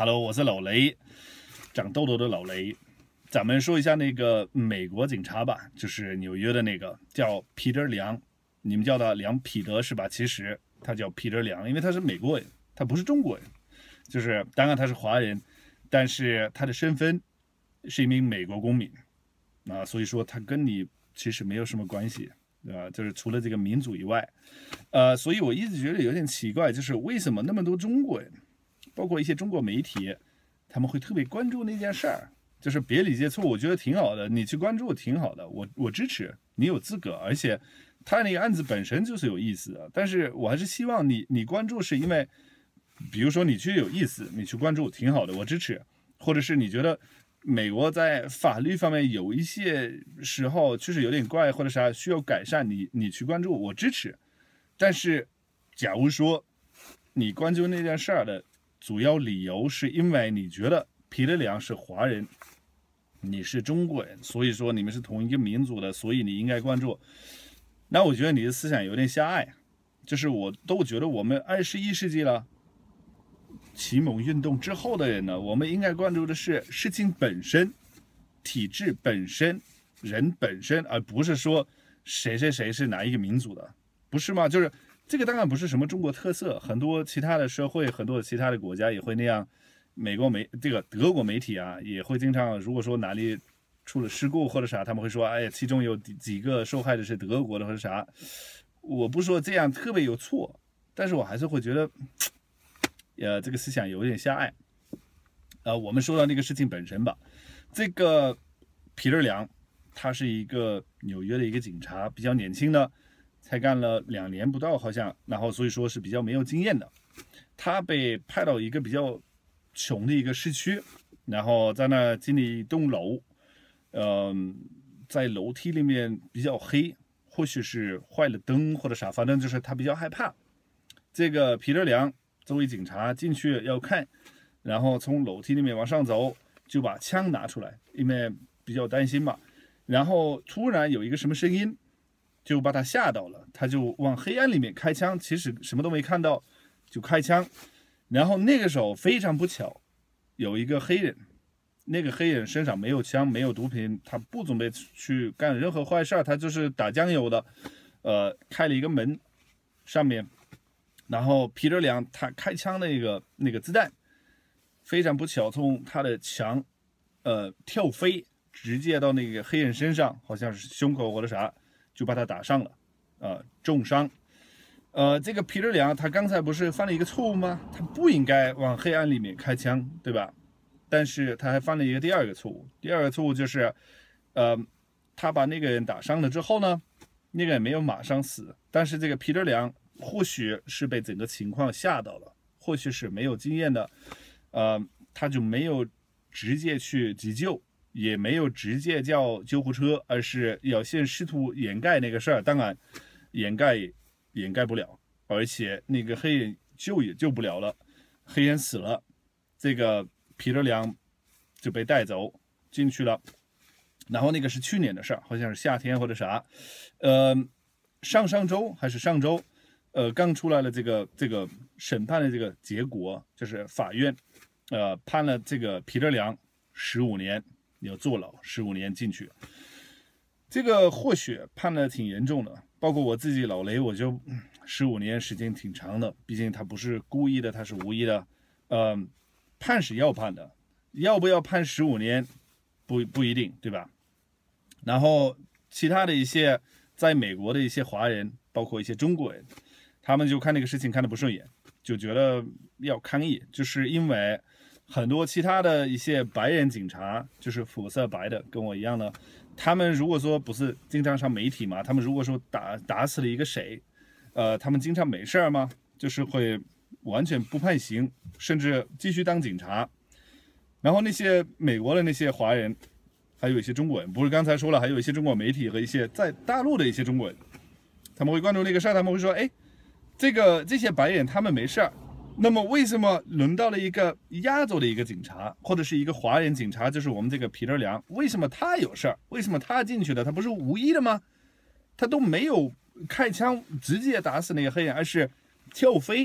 Hello，我是老雷，长痘痘的老雷。咱们说一下那个美国警察吧，就是纽约的那个叫彼得·梁，你们叫他梁彼得是吧？其实他叫彼得·梁，因为他是美国人，他不是中国人。就是当然他是华人，但是他的身份是一名美国公民啊，所以说他跟你其实没有什么关系。就是除了这个民族以外，所以我一直觉得有点奇怪，就是为什么那么多中国人，包括一些中国媒体，他们会特别关注那件事儿，就是别理解错，我觉得挺好的，你去关注挺好的，我支持，你有资格，而且他那个案子本身就是有意思的，但是我还是希望你关注是因为，比如说你去有意思，你去关注挺好的，我支持，或者是你觉得美国在法律方面有一些时候确实有点怪或者啥需要改善，你去关注我支持，但是假如说你关注那件事儿的主要理由是因为你觉得彼得·梁是华人，你是中国人，所以说你们是同一个民族的，所以你应该关注，那我觉得你的思想有点狭隘，就是我都觉得我们21世纪了。启蒙运动之后的人呢，我们应该关注的是事情本身、体制本身、人本身，而不是说谁是哪一个民族的，不是吗？就是这个当然不是什么中国特色，很多其他的社会、很多其他的国家也会那样。这个德国媒体啊，也会经常，如果说哪里出了事故或者啥，他们会说，哎呀，其中有几个受害者是德国的或者啥。我不说这样特别有错，但是我还是会觉得。这个思想有点狭隘。我们说到那个事情本身吧，这个彼得·梁，他是一个纽约的一个警察，比较年轻的，才干了2年不到好像，然后所以说是比较没有经验的。他被派到一个比较穷的一个市区，然后在那经历一栋楼，在楼梯里面比较黑，或许是坏了灯或者啥，反正就是他比较害怕。这个彼得·梁作为警察进去要看，然后从楼梯里面往上走，就把枪拿出来，因为比较担心嘛。然后突然有一个什么声音，就把他吓到了，他就往黑暗里面开枪，其实什么都没看到，就开枪。然后那个时候非常不巧，有一个黑人，那个黑人身上没有枪，没有毒品，他不准备去干任何坏事，他就是打酱油的。开了一个门，上面。然后彼得·梁他开枪的那个子弹，非常不巧从他的墙，跳飞，直接到那个黑人身上，好像是胸口或者啥，就把他打伤了，重伤。这个彼得·梁他刚才不是犯了一个错误吗？他不应该往黑暗里面开枪，对吧？但是他还犯了一个第二个错误，第二个错误就是，他把那个人打伤了之后呢，那个人没有马上死，但是这个彼得·梁。或许是被整个情况吓到了，或许是没有经验的，他就没有直接去急救，也没有直接叫救护车，而是要先试图掩盖那个事儿。当然，掩盖不了，而且那个黑人也救不了了，黑人死了，这个彼得·梁就被带走进去了。然后那个是去年的事儿，好像是夏天或者啥，上周还是上周。刚出来了这个审判的这个结果，就是法院，判了这个彼得·梁15年，要坐牢15年进去。这个或许判的挺严重的，包括我自己老雷，我就15年时间挺长的，毕竟他不是故意的，他是无意的。判是要判的，要不要判15年，不一定，对吧？然后其他的一些在美国的一些华人，包括一些中国人。他们就看那个事情看得不顺眼，就觉得要抗议，就是因为很多其他的一些白人警察，就是肤色白的，跟我一样的，他们如果说不是经常上媒体嘛，他们如果说打死了一个谁，他们经常没事吗？就是会完全不判刑，甚至继续当警察。然后那些美国的那些华人，还有一些中国人，不是刚才说了，还有一些中国媒体和一些在大陆的一些中国人，他们会关注那个事儿，他们会说，哎。这些白人他们没事儿，那么为什么轮到了一个亚洲的一个警察，或者是一个华人警察，就是我们这个彼得·梁，为什么他有事儿？为什么他进去的？他不是无意的吗？他都没有开枪直接打死那个黑人，而是跳飞，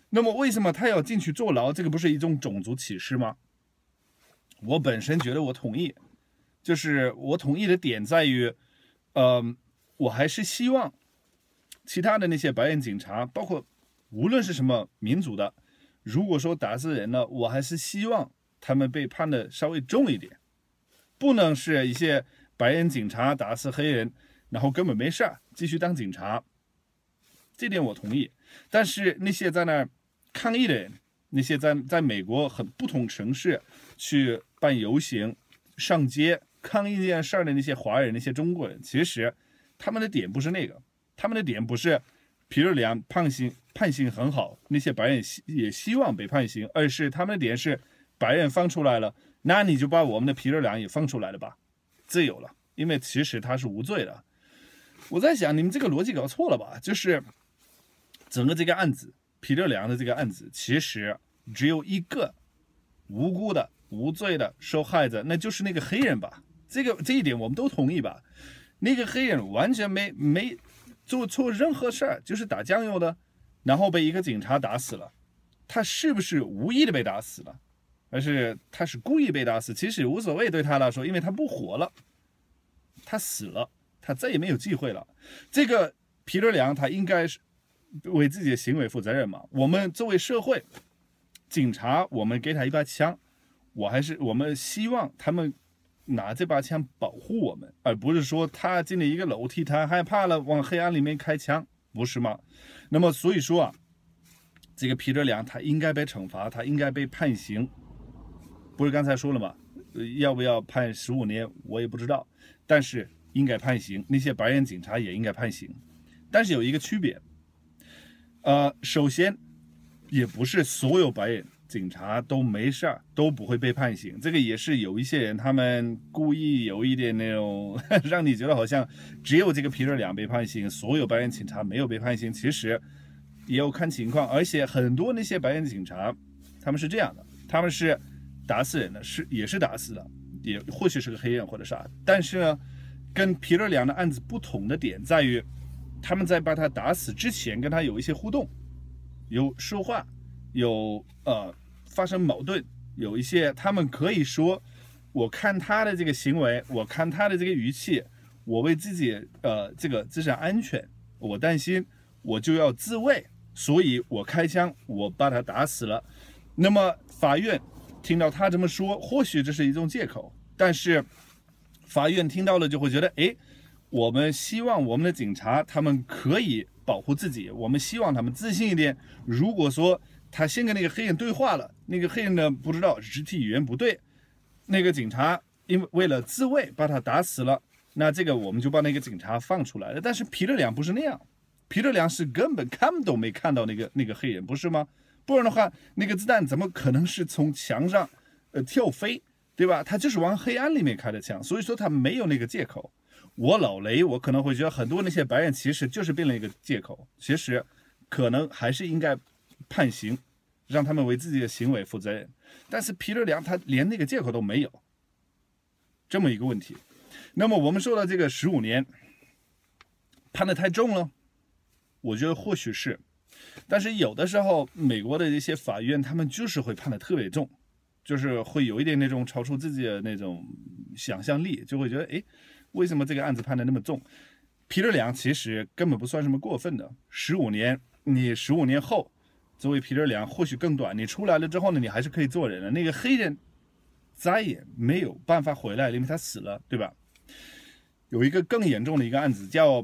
那么为什么他要进去坐牢？这个不是一种种族歧视吗？我本身觉得我同意，就是我同意的点在于，我还是希望其他的那些白人警察，包括无论是什么民族的，如果说打死人了，我还是希望他们被判的稍微重一点，不能是一些白人警察打死黑人，然后根本没事继续当警察。这点我同意，但是那些在那儿抗议的人，那些在美国很不同城市去办游行、上街抗议这件事儿的那些华人、那些中国人，其实他们的点不是那个，他们的点不是皮特良判刑很好，那些白人也希望被判刑，而是他们的点是白人放出来了，那你就把我们的皮特良也放出来了吧，自由了，因为其实他是无罪的。我在想，你们这个逻辑搞错了吧？就是整个这个案子，皮特良的这个案子，其实只有一个无辜的、无罪的受害者，那就是那个黑人吧？这一点我们都同意吧？那个黑人完全没做错任何事儿，就是打酱油的，然后被一个警察打死了。他是不是无意的被打死了，而是他是故意被打死？其实无所谓对他来说，因为他不活了，他死了，他再也没有机会了。这个皮特良他应该是为自己的行为负责任嘛？我们作为社会，警察我们给他一把枪，我们希望他们拿这把枪保护我们，而不是说他进了一个楼梯，他害怕了往黑暗里面开枪，不是吗？那么所以说啊，这个皮特良他应该被惩罚，他应该被判刑。不是刚才说了吗？要不要判15年我也不知道，但是应该判刑。那些白人警察也应该判刑，但是有一个区别。首先，也不是所有白人警察都没事都不会被判刑，这个也是有一些人他们故意有一点那种让你觉得好像只有这个皮特良被判刑，所有白人警察没有被判刑，其实也有看情况，而且很多那些白人警察他们是这样的，他们是打死人的，也是打死的，也或许是个黑人或者啥，但是呢，跟皮特良的案子不同的点在于，他们在把他打死之前跟他有一些互动，有说话，有发生矛盾，有一些他们可以说，我看他的这个行为，我看他的这个语气，我为自己这个自身安全，我担心，我就要自卫，所以我开枪，我把他打死了。那么法院听到他这么说，或许这是一种借口，但是法院听到了就会觉得，哎，我们希望我们的警察他们可以保护自己，我们希望他们自信一点。如果说他先跟那个黑人对话了，那个黑人呢不知道肢体语言不对，那个警察因为为了自卫把他打死了，那这个我们就把那个警察放出来了。但是皮特良不是那样，皮特良是根本看都没看到那个黑人，不是吗？不然的话，那个子弹怎么可能是从墙上跳飞，对吧？他就是往黑暗里面开的枪，所以说他没有那个借口。我老雷，我可能会觉得很多那些白人其实就是变了一个借口，其实可能还是应该判刑，让他们为自己的行为负责任。但是皮特良他连那个借口都没有，这么一个问题。那么我们说到这个15年判得太重了，我觉得或许是，但是有的时候美国的一些法院他们就是会判得特别重，就是会有一点那种超出自己的那种想象力，就会觉得哎，为什么这个案子判得那么重？皮特良其实根本不算什么过分的，15年，你15年后作为皮特良或许更短，你出来了之后呢，你还是可以做人了。那个黑人再也没有办法回来，因为他死了，对吧？有一个更严重的一个案子叫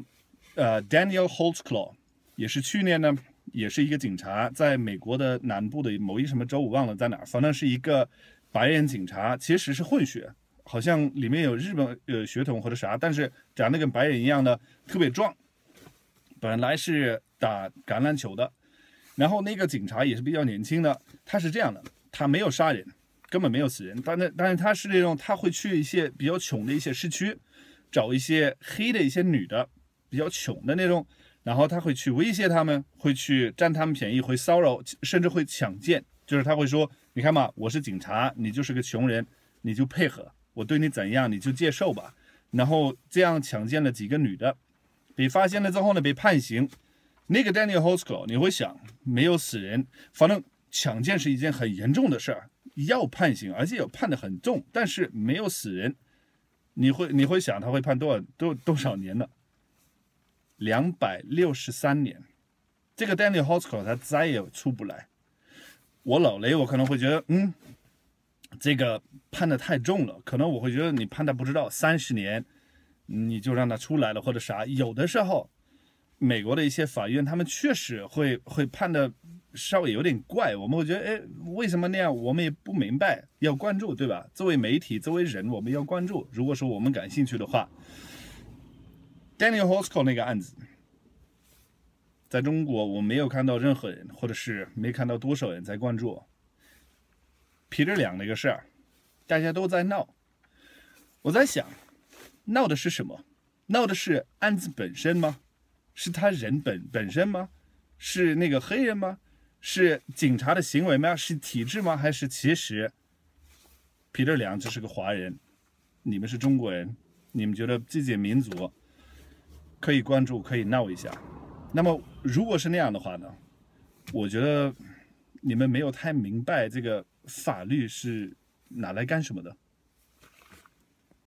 Daniel Holtzclaw， 也是去年呢，也是一个警察，在美国的南部的某一什么州，我忘了在哪儿，反正是一个白人警察，其实是混血，好像里面有日本血统或者啥，但是长得跟白人一样的，特别壮。本来是打橄榄球的，然后那个警察也是比较年轻的，他是这样的，他没有杀人，根本没有死人，但是他是那种他会去一些比较穷的一些市区，找一些黑的一些女的，比较穷的那种，然后他会去威胁他们，会去占他们便宜，会骚扰，甚至会强奸。就是他会说，你看嘛，我是警察，你就是个穷人，你就配合，我对你怎样你就接受吧。然后这样强奸了几个女的，被发现了之后呢，被判刑。 那个 Daniel Hosco， 你会想没有死人，反正强奸是一件很严重的事儿，要判刑，而且有判的很重，但是没有死人，你会想他会判多少年呢？263年。这个 Daniel Hosco 他再也出不来。我老雷，我可能会觉得，这个判的太重了，可能我会觉得你判的不知道30年，你就让他出来了或者啥。有的时候，美国的一些法院他们确实会判的稍微有点怪，我们会觉得，哎，为什么那样？我们也不明白，要关注，对吧？作为媒体，作为人，我们要关注。如果说我们感兴趣的话 ，Daniel Hosco 那个案子。在中国，我没有看到任何人，或者是没看到多少人在关注皮特两那个事儿，大家都在闹。我在想，闹的是什么？闹的是案子本身吗？是他人本身吗？是那个黑人吗？是警察的行为吗？是体制吗？还是其实皮特两只是个华人，你们是中国人，你们觉得自己的民族可以关注，可以闹一下？那么，如果是那样的话呢？我觉得你们没有太明白这个法律是拿来干什么的。